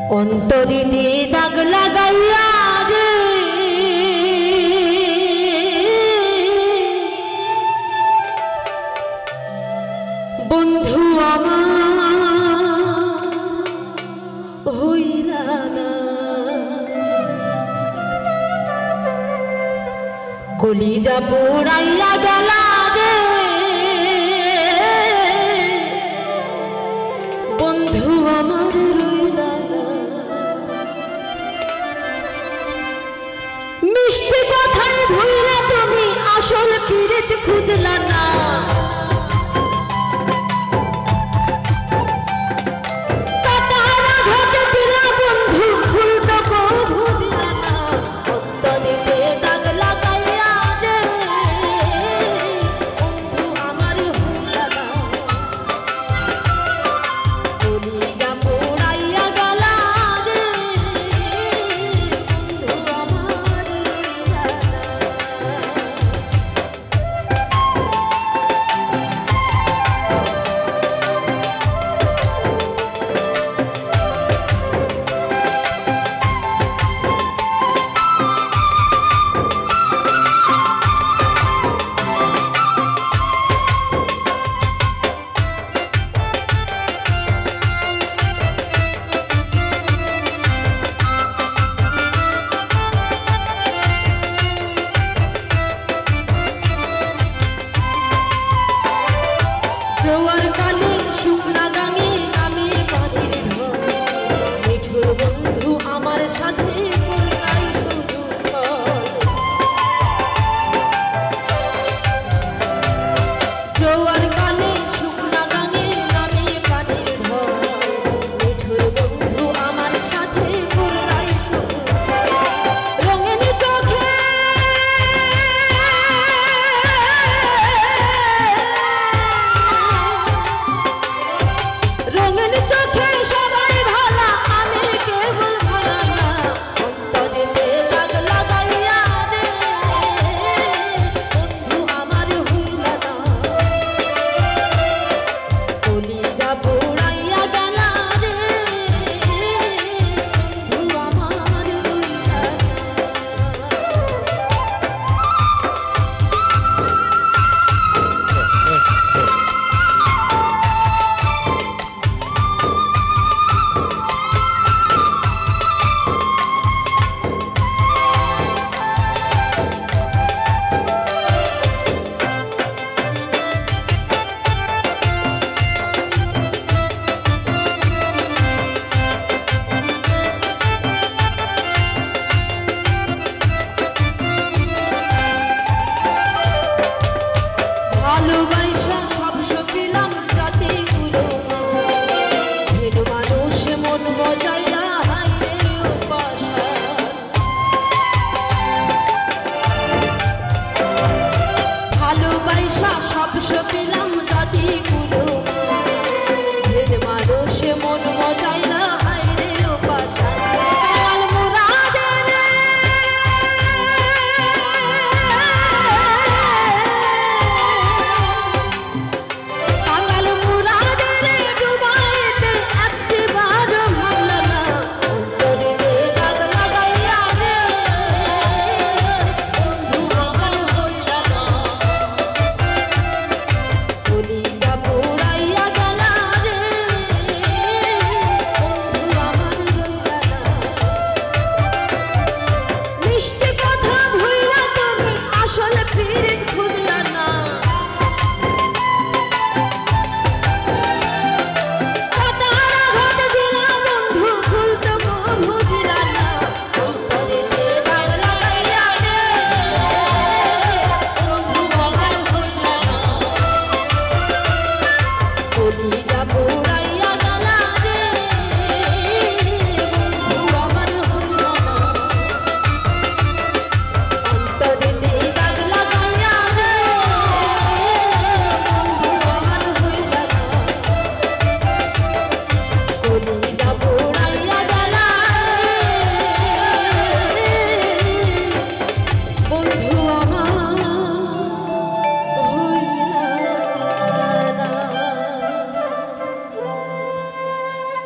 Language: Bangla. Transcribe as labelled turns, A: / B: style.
A: অন্তরে দিয়ে দাগ লাগাইয়া রে বন্ধু আমার হইলা না কলিজা পোড়াইয়া গেলা রে বন্ধু আমার রইলা না মিষ্টি কথায় ভুইলা তুমি আসল পীড়িত খুঁজলা না জোয়ার কালে শুকনা গাঙে নামে পানির ঢল মিঠুর বন্ধু আমার সাথে করলাই শুধু ছল জোয়ার কালে শুকনা গাঙে নামে পানির ঢল মিঠুর বন্ধু আমার সাথে করলাই শুধু ছল রঙিন চোখে রঙিন চোখে সব